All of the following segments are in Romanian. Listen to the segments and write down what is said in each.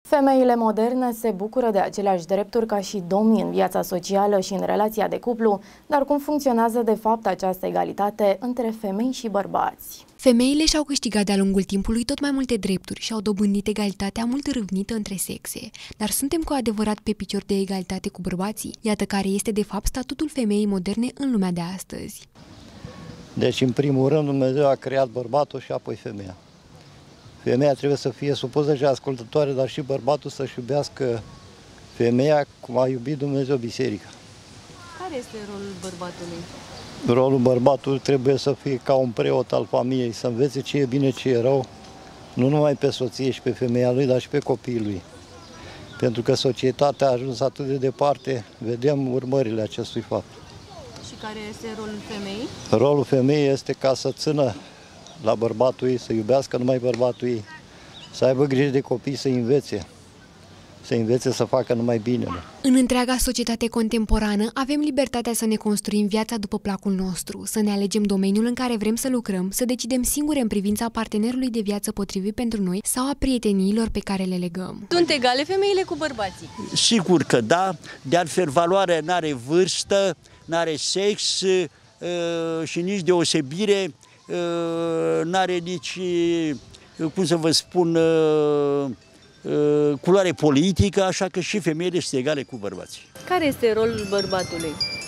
Femeile moderne se bucură de aceleași drepturi ca și domnii în viața socială și în relația de cuplu, dar cum funcționează de fapt această egalitate între femei și bărbați? Femeile și-au câștigat de-a lungul timpului tot mai multe drepturi și au dobândit egalitatea mult râvnită între sexe. Dar suntem cu adevărat pe picior de egalitate cu bărbații? Iată care este de fapt statutul femeii moderne în lumea de astăzi. Deci, în primul rând, Dumnezeu a creat bărbatul și apoi femeia. Femeia trebuie să fie supusă și ascultătoare, dar și bărbatul să-și iubească femeia cum a iubit Dumnezeu biserica. Care este rolul bărbatului? Rolul bărbatului trebuie să fie ca un preot al familiei, să învețe ce e bine, ce e rău, nu numai pe soție și pe femeia lui, dar și pe copiii lui. Pentru că societatea a ajuns atât de departe, vedem urmările acestui fapt. Și care este rolul femeii? Rolul femeii este ca să țină la bărbatul ei, să iubească numai bărbatul ei, să aibă grijă de copii, să învețe să facă numai binele. În întreaga societate contemporană avem libertatea să ne construim viața după placul nostru, să ne alegem domeniul în care vrem să lucrăm, să decidem singure în privința partenerului de viață potrivit pentru noi sau a prieteniilor pe care le legăm. Sunt egale femeile cu bărbații? Sigur că da, de altfel valoarea n-are vârstă, n-are sex și nici deosebire, n-are nici, cum să vă spun, culoare politică, așa că și femeile sunt egale cu bărbații. Care este rolul bărbatului?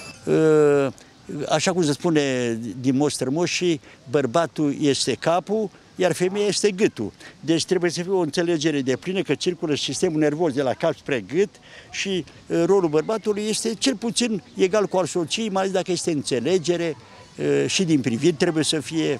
Așa cum se spune din moș strămoșii, bărbatul este capul, iar femeia este gâtul. Deci trebuie să fie o înțelegere deplină că circulă sistemul nervos de la cap spre gât și rolul bărbatului este cel puțin egal cu al soției, mai ales dacă este înțelegere și din priviri trebuie să fie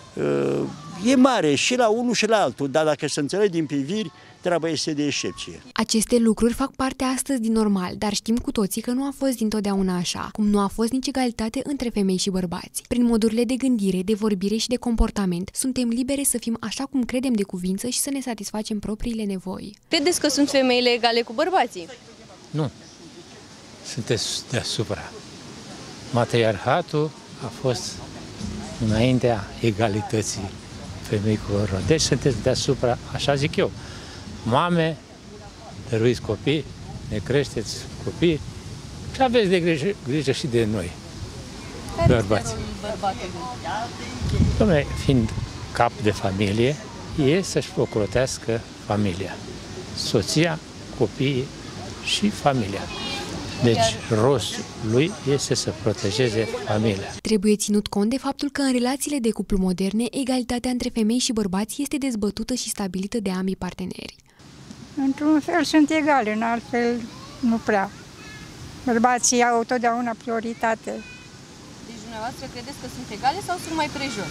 e mare și la unul și la altul, dar dacă se înțelege din priviri, treaba este de excepție. Aceste lucruri fac parte astăzi din normal, dar știm cu toții că nu a fost dintotdeauna așa, cum nu a fost nici egalitate între femei și bărbați. Prin modurile de gândire, de vorbire și de comportament, suntem libere să fim așa cum credem de cuvință și să ne satisfacem propriile nevoi. Credeți că sunt femeile egale cu bărbații? Nu. Sunteți deasupra. Matriarhatul a fost înaintea egalității femei cu bărbați. Deci sunteți deasupra, așa zic eu. Mame, dăruiți copii, ne creșteți copii și aveți de grijă și de noi, bărbați. Care este rolul bărbatului? Dom'le, fiind cap de familie, e să-și ocrotească familia. Soția, copiii și familia. Deci, rostul lui este să protejeze familia. Trebuie ținut cont de faptul că în relațiile de cuplu moderne, egalitatea între femei și bărbați este dezbătută și stabilită de ambii parteneri. Într-un fel sunt egale, în altfel nu prea. Bărbații au totdeauna prioritate. Deci dumneavoastră credeți că sunt egale sau sunt mai prejos?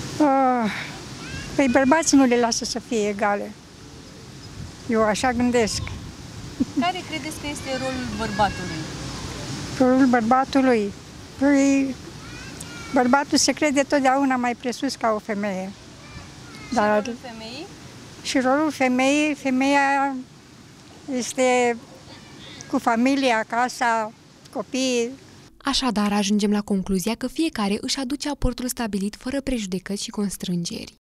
Păi bărbații nu le lasă să fie egale. Eu așa gândesc. Care credeți că este rolul bărbatului? Rolul bărbatului? Păi, bărbatul se crede totdeauna mai presus ca o femeie. Și rolul femeii? Și rolul femeii, femeia este cu familia, casa, copiii. Așadar, ajungem la concluzia că fiecare își aduce aportul stabilit fără prejudecăți și constrângeri.